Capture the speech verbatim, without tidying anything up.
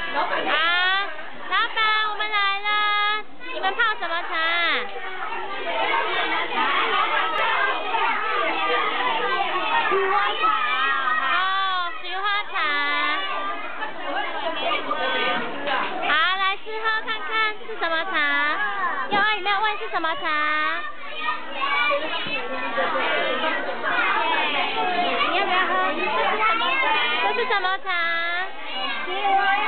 啊，老板，我们来了，你们泡什么茶？菊花茶。哦，菊花茶。好，来试喝看看是什么茶？要问有没有问是什么茶？你要不要喝？这是什么茶？这是什么茶？